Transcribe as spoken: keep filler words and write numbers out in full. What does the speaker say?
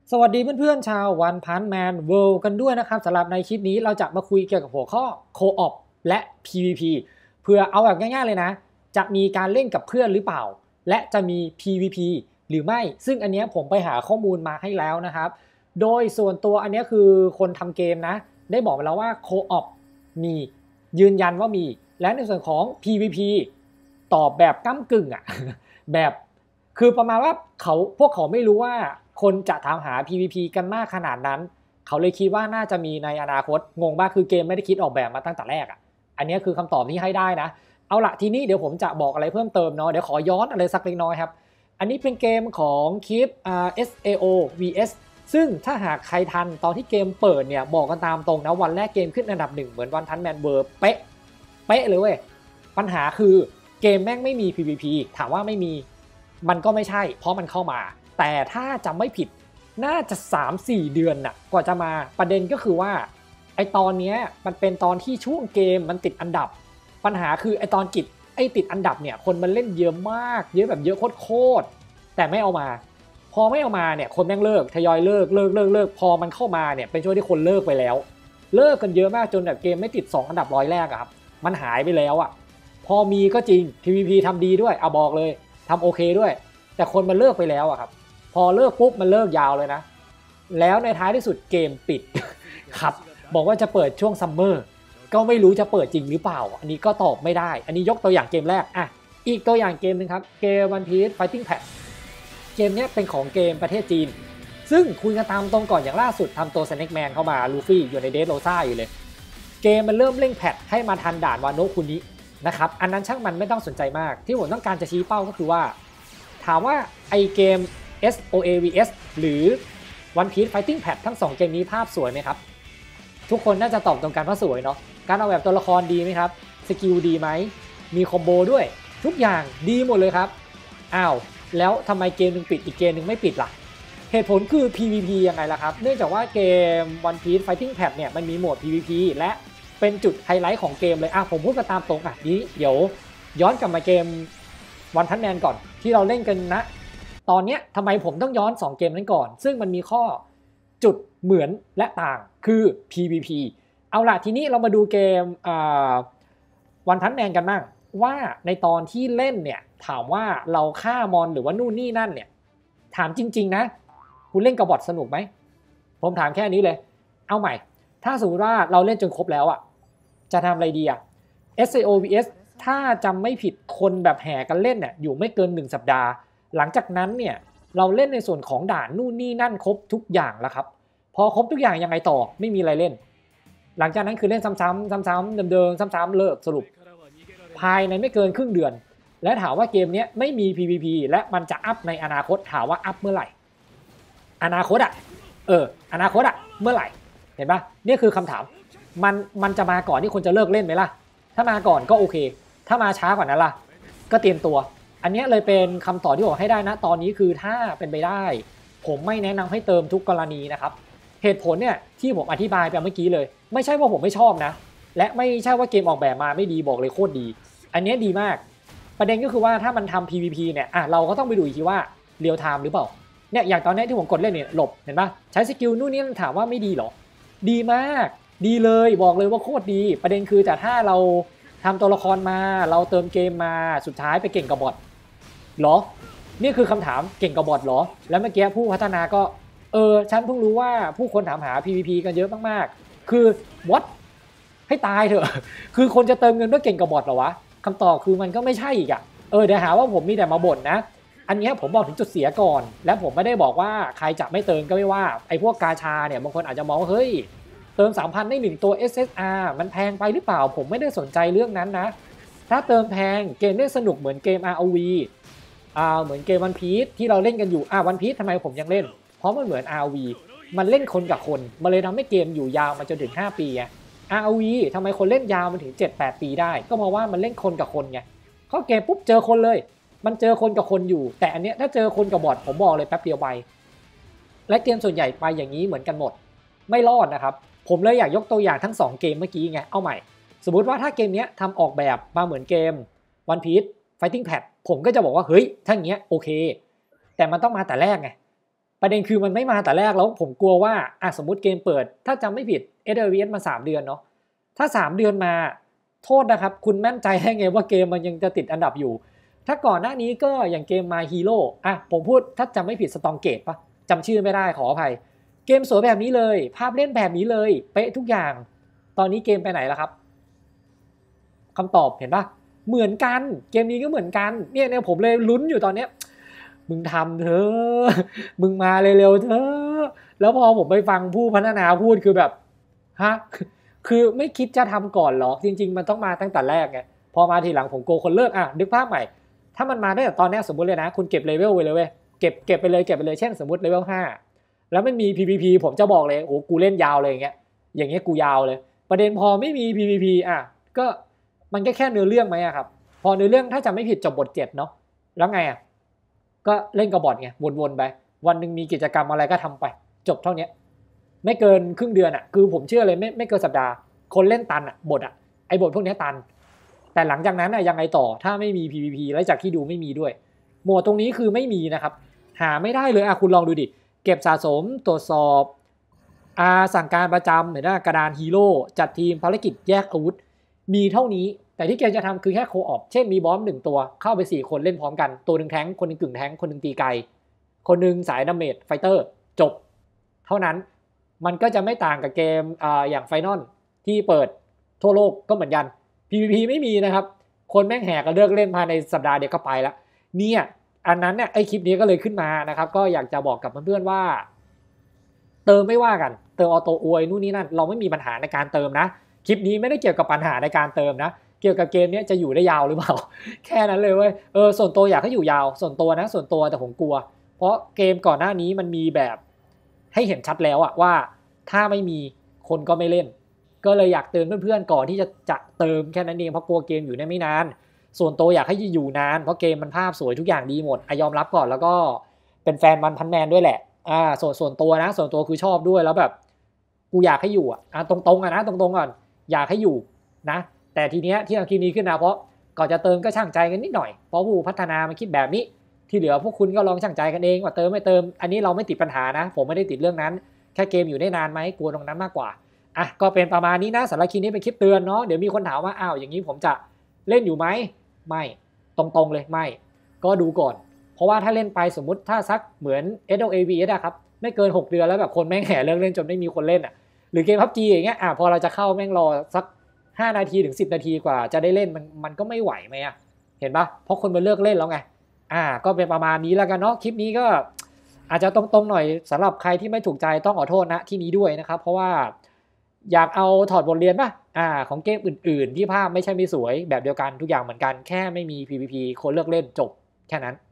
สวัสดีเพื่อนๆชาว One Punch Man World กันด้วยนะครับสำหรับในคลิปนี้เราจะมาคุยเกี่ยวกับหัวข้อ Co-op และ พี วี พี เพื่อเอาแบบง่ายๆเลยนะจะมีการเล่นกับเพื่อนหรือเปล่าและจะมี พี วี พี หรือไม่ซึ่งอันนี้ผมไปหาข้อมูลมาให้แล้วนะครับโดยส่วนตัวอันนี้คือคนทำเกมนะได้บอกไปแล้วว่า Co-op มียืนยันว่ามีและในส่วนของ พี วี พี ตอบแบบก้ำกึ่งอ่ะ แบบคือประมาณว่าเขาพวกเขาไม่รู้ว่าคนจะถามหา พี วี พี กันมากขนาดนั้นเขาเลยคิดว่าน่าจะมีในอนาคตงงมากคือเกมไม่ได้คิดออกแบบมาตั้งแต่แรกอ่ะอันนี้คือคำตอบที่ให้ได้นะเอาละทีนี้เดี๋ยวผมจะบอกอะไรเพิ่มเติมเนาะเดี๋ยวขอย้อนอะไรสักเล็กน้อยครับอันนี้เป็นเกมของคลิป เอส เอ โอ วี เอส ซึ่งถ้าหากใครทันตอนที่เกมเปิดเนี่ยบอกกันตามตรงนะวันแรกเกมขึ้นอันดับหนึ่งเหมือนวันทันแมนเวิร์เป๊ะเป๊ะเลยเว้ยปัญหาคือเกมแม่งไม่มี พี วี พี ถามว่าไม่มีมันก็ไม่ใช่เพราะมันเข้ามาแต่ถ้าจำไม่ผิดน่าจะ สามถึงสี่ เดือนน่ะกว่าจะมาประเด็นก็คือว่าไอตอนนี้มันเป็นตอนที่ช่วงเกมมันติดอันดับปัญหาคือไอตอนกิจไอติดอันดับเนี่ยคนมันเล่นเยอะมากเยอะแบบเยอะโคตรแต่ไม่เอามาพอไม่เอามาเนี่ยคนแม่งเลิกทยอยเลิกเลิกเลิกเลิกพอมันเข้ามาเนี่ยเป็นช่วงที่คนเลิกไปแล้วเลิกกันเยอะมากจนแบบเกมไม่ติดสองอันดับร้อยแรกอะครับมันหายไปแล้วอะพอมีก็จริง พี วี พี ทำดีด้วยเอาบอกเลยทำโอเคด้วยแต่คนมันเลิกไปแล้วอะครับพอเลิกปุ๊บมันเลิกยาวเลยนะแล้วในท้ายที่สุดเกมปิด ครับบอกว่าจะเปิดช่วงซัมเมอร์ก็ไม่รู้จะเปิดจริงหรือเปล่าอันนี้ก็ตอบไม่ได้อันนี้ยกตัวอย่างเกมแรกอ่ะอีกตัวอย่างเกมนึงครับเกม One Piece Fighting Pack เกมนี้เป็นของเกมประเทศจีนซึ่งคุยกันตามตรงก่อนอย่างล่าสุดทำตัว Snake Man เข้ามาลูฟี่อยู่ในเดสโรซ่าอยู่เลยเกมมันเริ่มเร่งแพทให้มาทันด่านวาโนะคุนินะครับอันนั้นช่างมันไม่ต้องสนใจมากที่ผมต้องการจะชี้เป้าก็คือว่าถามว่าไอเกม เอส โอ เอ วี เอส หรือ One Piece Fighting Pack ทั้งสองเกมนี้ภาพสวยไหมครับทุกคนน่าจะตอบตรงกันว่าสวยเนาะการออกแบบตัวละครดีไหมครับสกิลดีไหมมีคอมโบด้วยทุกอย่างดีหมดเลยครับอ้าวแล้วทำไมเกมนึงปิดอีกเกมนึงไม่ปิดล่ะเหตุผลคือ พี วี พี ยังไงล่ะครับเนื่องจากว่าเกม One Piece Fighting Pack เนี่ยมันมีโหมด พี วี พี และเป็นจุดไฮไลท์ของเกมเลยอ่ะผมพูดกันตามตรงอ่ะนี้เดี๋ยวย้อนกลับมาเกม One Punch Man ก่อนที่เราเล่นกันนะตอนนี้ทำไมผมต้องย้อนสองเกมนั้นก่อนซึ่งมันมีข้อจุดเหมือนและต่างคือ พี วี พี เอาล่ะทีนี้เรามาดูเกมOne Punch Manกันบ้างว่าในตอนที่เล่นเนี่ยถามว่าเราฆ่ามอนหรือว่านู่นนี่นั่นเนี่ยถามจริงๆนะคุณเล่นกับบอทสนุกไหมผมถามแค่นี้เลยเอาใหม่ถ้าสมมติว่าเราเล่นจนครบแล้วอ่ะจะทำอะไรดีอ่ะ เอส โอ วี เอส ถ้าจำไม่ผิดคนแบบแห่กันเล่นเนี่ยอยู่ไม่เกินหนึ่งสัปดาห์หลังจากนั้นเนี่ยเราเล่นในส่วนของด่านนู่นนี่นั่นครบทุกอย่างแล้วครับพอครบทุกอย่างยังไงต่อไม่มีอะไรเล่นหลังจากนั้นคือเล่นซ้ำๆซ้ำๆเดิมๆซ้ำๆเลิกสรุปภายในไม่เกินครึ่งเดือนและถามว่าเกมนี้ไม่มี พี วี พี และมันจะอัพในอนาคตถามว่าอัพเมื่อไหร่อนาคตอ่ะเอออนาคตอ่ะเมื่อไหร่เห็นปะนี่คือคำถามมันมันจะมาก่อนที่คนจะเลิกเล่นไหมล่ะถ้ามาก่อนก็โอเคถ้ามาช้ากว่านั้นล่ะก็เตรียมตัวอันนี้เลยเป็นคำตอบที่บอกให้ได้นะตอนนี้คือถ้าเป็นไปได้ผมไม่แนะนำให้เติมทุกกรณีนะครับเหตุผลเนี่ยที่ผมอธิบายไปเมื่อกี้เลยไม่ใช่ว่าผมไม่ชอบนะและไม่ใช่ว่าเกมออกแบบมาไม่ดีบอกเลยโคตรดีอันนี้ดีมากประเด็นก็คือว่าถ้ามันทำ พี วี พี เนี่ยอ่ะเราก็ต้องไปดูอีกทีว่าเรียลไทม์หรือเปล่าเนี่ยอย่างตอนนี้ที่ผมกดเล่นเนี่ยหลบเห็นปะใช้สกิลนู่นนี่ถามว่าไม่ดีหรอดีมากดีเลยบอกเลยว่าโคตรดีประเด็นคือแต่ถ้าเราทำตัวละครมาเราเติมเกมมาสุดท้ายไปเก่งกับบอทหรอนี่คือคำถามเก่งกับบอทหรอแล้วเมื่อกี้ผู้พัฒนาก็เออฉันเพิ่งรู้ว่าผู้คนถามหา พี วี พี กันเยอะมากๆคือ what ให้ตายเถอะคือคนจะเติมเงินเพื่อเก่งกับบอทเหรอวะคำตอบคือมันก็ไม่ใช่อีกอ่ะเออเดี๋ยวหาว่าผมมีแต่มาบ่นนะอันนี้ผมบอกถึงจุดเสียก่อนและผมไม่ได้บอกว่าใครจะไม่เติมก็ไม่ว่าไอ้พวกกาชาเนี่ยบางคนอาจจะมองว่าเฮ้ยเติม สามพัน ได้หนึ่งตัว เอส เอส อาร์ มันแพงไปหรือเปล่าผมไม่ได้สนใจเรื่องนั้นนะถ้าเติมแพงเกมเล่นสนุกเหมือนเกม อาร์ โอ วี อ่าเหมือนเกม One Piece ที่เราเล่นกันอยู่อ่า One Piece ทำไมผมยังเล่นเพราะมันเหมือน อาร์ โอ วี มันเล่นคนกับคนมันเลยทำให้เกมอยู่ยาวมาจนถึงห้าปีไง อาร์ โอ วี ทำไมคนเล่นยาวมาถึง เจ็ดแปด ปีได้ก็เพราะว่ามันเล่นคนกับคนไงเข้าเกมปุ๊บเจอคนเลยมันเจอคนกับคนอยู่แต่อันเนี้ยถ้าเจอคนกับบอทผมบอกเลยแป๊บเดียวไปและเกมส่วนใหญ่ไปอย่างนี้เหมือนกันหมดไม่รอดนะครับผมเลยอยากยกตัวอย่างทั้งสองเกมเมื่อกี้ไงเอาใหม่สมมุติว่าถ้าเกมนี้ทำออกแบบมาเหมือนเกม One Piece Fighting Pack ผมก็จะบอกว่าเฮ้ยถ้าอย่างเงี้ยโอเคแต่มันต้องมาแต่แรกไงประเด็นคือมันไม่มาแต่แรกแล้วผมกลัวว่าอ่ะสมมุติเกมเปิดถ้าจำไม่ผิด เอส แอล วี เอส มาสามเดือนเนาะถ้าสามเดือนมาโทษนะครับคุณมั่นใจได้ไงว่าเกมมันยังจะติดอันดับอยู่ถ้าก่อนหน้านี้ก็อย่างเกม My Hero อ่ะผมพูดถ้าจำไม่ผิด Strong Gate ปะจำชื่อไม่ได้ขออภัยเกมสวยแบบนี้เลยภาพเล่นแบบนี้เลยเป๊ะทุกอย่างตอนนี้เกมไปไหนแล้วครับคำตอบเห็นปะเหมือนกันเกมนี้ก็เหมือนกันเนี่ยเนี่ยผมเลยลุ้นอยู่ตอนเนี้ยมึงทำเถอะมึงมาเร็วๆเถอะแล้วพอผมไปฟังผู้พัฒนาพูดคือแบบฮะคือไม่คิดจะทำก่อนหรอจริงๆมันต้องมาตั้งแต่แรกไงพอมาทีหลังผมโกคนเลิกอ่ะนึกภาพใหม่ถ้ามันมาได้แต่ตอนนี้สมมุติเลยนะคุณเก็บเลเวลไว้เลยเว้ยเก็บเก็บไปเลยเก็บไปเลยเช่นสมมติเลเวลห้าแล้วไม่มี พี วี พี ผมจะบอกเลยโอ้กูเล่นยาวเลยอย่างเงี้ยอย่างเงี้ยกูยาวเลยประเด็นพอไม่มี พี วี พี อ่ะก็มันก็แค่เนื้อเรื่องไหมอะครับพอเนื้อเรื่องถ้าจะไม่ผิดจบบทเจ็ดเนาะแล้วไงอะก็เล่นกับบอทไงวนๆไปวันหนึ่งมีกิจกรรมอะไรก็ทำไปจบเท่านี้ไม่เกินครึ่งเดือนอะคือผมเชื่อเลยไม่ไม่เกินสัปดาห์คนเล่นตันอะบทอะไอบทพวกนี้ตันแต่หลังจากนั้นอะยังไงต่อถ้าไม่มี พี วี พี แล้วจากที่ดูไม่มีด้วยโหมดตรงนี้คือไม่มีนะครับหาไม่ได้เลยอะคุณลองดูดิเก็บสะสมตรวจสอบอาสั่งการประจำเห็นไหมกระดานฮีโร่จัดทีมภารกิจแยกอาวุธมีเท่านี้แต่ที่เกมจะทำคือแค่โคออปเช่นมีบอสหนึ่งตัวเข้าไปสี่คนเล่นพร้อมกันตัวหนึ่งแทงคนหนึ่งกึ่งแทงคนหนึ่งตีไกลคนหนึ่งสายดาเมจไฟเตอร์จบเท่านั้นมันก็จะไม่ต่างกับเกมอ่าอย่างไฟนอลที่เปิดทั่วโลกก็เหมือนกัน พี วี พี ไม่มีนะครับคนแม่งแหกกันเลิกเล่นภายในสัปดาห์เดียวก็ไปแล้วเนี่ยอันนั้นเนี่ยไอคลิปนี้ก็เลยขึ้นมานะครับก็อยากจะบอกกับเพื่อนๆว่าเติมไม่ว่ากันเติมออโต้อวยนู่นนี่นั่นเราไม่มีปัญหาในการเติมนะคลิปนี้ไม่ได้เกี่ยวกับปัญหาในการเติมนะเกี่ยวกับเกมนี้จะอยู่ได้ยาวหรือเปล่า แค่นั้นเลยเว้ยเออส่วนตัวอยากให้อยู่ยาวส่วนตัวนะส่วนตัวแต่ผมกลัวเพราะเกมก่อนหน้านี้มันมีแบบให้เห็นชัดแล้วอะว่าถ้าไม่มีคนก็ไม่เล่นก็เลยอยากเตือนเพื่อนๆก่อนที่จะจะเติมแค่นั้นเองเพราะกลัวเกมอยู่ได้ไม่นานส่วนตัวอยากให้อยู่นานเพราะเกมมันภาพสวยทุกอย่างดีหมดอยอมรับก่อนแล้วก็เป็นแฟนมันพันแมนด้วยแหละอ่าส่วนส่วนตัวนะส่วนตัวคือชอบด้วยแล้วแบบกูอยากให้อยู่อ่ะตรงๆอ่ะนะตรงๆก่อนอยากให้อยู่นะแต่ทีเนี้ยที่ทางคลิปนี้ขึ้นนะเพราะก่อนจะเติมก็ช่างใจกันนิดหน่อยเพราะผู้พัฒนามันคิดแบบนี้ที่เหลือพวกคุณก็ลองช่างใจกันเองว่าเติมไม่เติมอันนี้เราไม่ติดปัญหานะผมไม่ได้ติดเรื่องนั้นแค่เกมอยู่ได้นานไหมกลัวตรงนั้นมากกว่าอ่ะก็เป็นประมาณนี้นะสำหรับคลิปนี้เป็นคลิปเตือนเนาะเดี๋ยวมีคนถามว่าอ้าวอย่างนี้ผมจะเล่นอยู่ไหมไม่ตรงๆเลยไม่ก็ดูก่อนเพราะว่าถ้าเล่นไปสมมุติถ้าซักเหมือน เอส แอล วี เอส อะครับไม่เกินหกเดือนแล้วแบบคนแม่งแห่เลิกเล่นจนไม่มีคนเล่นอ่ะหรือเกม พับจี อย่างเงี้ยอ่ะพอเราจะเข้าแม่งรอสักห้านาทีถึงสิบนาทีกว่าจะได้เล่นมันมันก็ไม่ไหวไหมอ่ะเห็นปะเพราะคนมันเลิกเล่นแล้วไงอ่าก็เป็นประมาณนี้แล้วกันเนาะคลิปนี้ก็อาจจะตรงๆหน่อยสำหรับใครที่ไม่ถูกใจต้องขอโทษนะที่นี้ด้วยนะครับเพราะว่าอยากเอาถอดบทเรียนป่ะอ่าของเกมอื่นๆที่ภาพไม่ใช่ไม่สวยแบบเดียวกันทุกอย่างเหมือนกันแค่ไม่มี พี วี พี คนเลิกเล่นจบแค่นั้น